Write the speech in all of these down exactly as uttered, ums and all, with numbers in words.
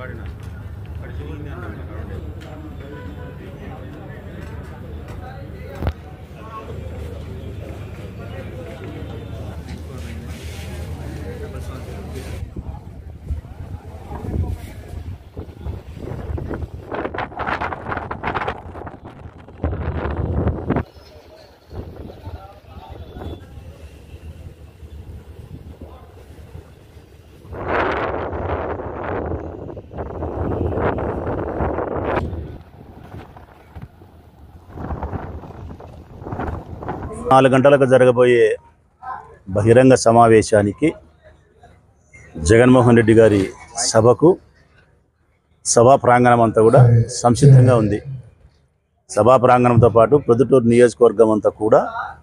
నాలుగు గంటలకు జరగబోయే బహిరంగ సమావేశానికి జగన్మోహన్ రెడ్డి గారి సభకు సభా ప్రాంగణం అంతా కూడా సంసిద్ధంగా ఉంది. సభా ప్రాంగణంతో పాటు ప్రొద్దుటూరు నియోజకవర్గం అంతా కూడా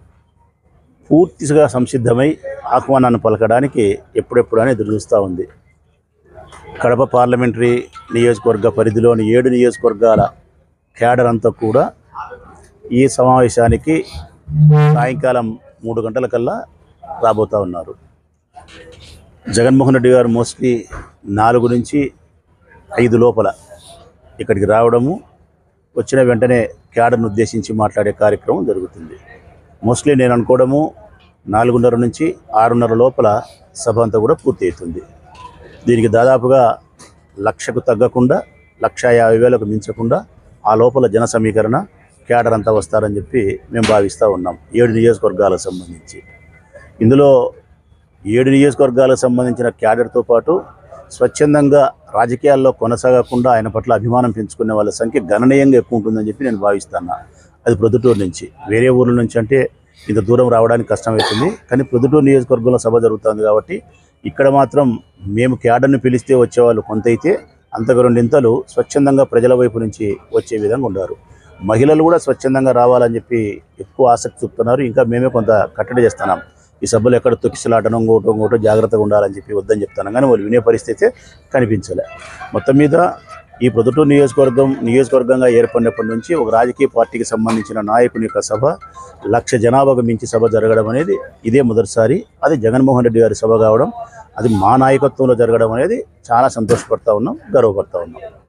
పూర్తిగా సంసిద్ధమై ఆహ్వానాన్ని పలకడానికి ఎప్పుడెప్పుడు అని ఎదురు చూస్తూ ఉంది. కడప పార్లమెంటరీ నియోజకవర్గ పరిధిలోని ఏడు నియోజకవర్గాల క్యాడర్ అంతా కూడా ఈ సమావేశానికి సాయంకాలం మూడు గంటల కల్లా రాబోతూ ఉన్నారు. జగన్మోహన్ రెడ్డి గారు మోస్ట్లీ నాలుగు నుంచి ఐదు లోపల ఇక్కడికి రావడము, వచ్చిన వెంటనే క్యాడర్ను ఉద్దేశించి మాట్లాడే కార్యక్రమం జరుగుతుంది. మోస్ట్లీ నేను అనుకోవడము నాలుగున్నర నుంచి ఆరున్నర లోపల సభ అంతా కూడా పూర్తి అవుతుంది. దీనికి దాదాపుగా లక్షకు తగ్గకుండా లక్ష యాభై వేలకు మించకుండా ఆ లోపల జన సమీకరణ క్యాడర్ అంతా వస్తారని చెప్పి మేము భావిస్తూ ఉన్నాం. ఏడు నియోజకవర్గాలకు సంబంధించి ఇందులో ఏడు నియోజకవర్గాలకు సంబంధించిన క్యాడర్తో పాటు స్వచ్ఛందంగా రాజకీయాల్లో కొనసాగకుండా ఆయన పట్ల అభిమానం పెంచుకునే వాళ్ళ సంఖ్య గణనీయంగా ఎక్కువ ఉంటుందని చెప్పి నేను భావిస్తున్నా. అది ప్రొద్దుటూరు నుంచి, వేరే ఊర్ల నుంచి అంటే ఇంత దూరం రావడానికి కష్టమవుతుంది. కానీ ప్రొద్దుటూరు నియోజకవర్గంలో సభ జరుగుతుంది కాబట్టి ఇక్కడ మాత్రం మేము క్యాడర్ని పిలిస్తే వచ్చేవాళ్ళు కొంత అయితే అంతకు రెండింతలు స్వచ్ఛందంగా ప్రజల వైపు నుంచి వచ్చే విధంగా ఉన్నారు. మహిళలు కూడా స్వచ్ఛందంగా రావాలని చెప్పి ఎక్కువ ఆసక్తి చూపుతున్నారు. ఇంకా మేమే కొంత కట్టడి చేస్తున్నాం. ఈ సభలు ఎక్కడ తొక్కిసలాటనం ఇంకోటో ఇంకోటో జాగ్రత్తగా ఉండాలని చెప్పి వద్దని చెప్తున్నాం. కానీ వాళ్ళు వినే పరిస్థితి కనిపించలే. మొత్తం మీద ఈ ప్రొద్దుటూరు నియోజకవర్గం నియోజకవర్గంగా ఏర్పడినప్పటి నుంచి ఒక రాజకీయ పార్టీకి సంబంధించిన నాయకుని యొక్క సభ లక్ష జనాభాకు మించి సభ జరగడం అనేది ఇదే మొదటిసారి. అది జగన్మోహన్ రెడ్డి గారి సభ కావడం, అది మా నాయకత్వంలో జరగడం అనేది చాలా సంతోషపడతా ఉన్నాం, గర్వపడతా ఉన్నాం.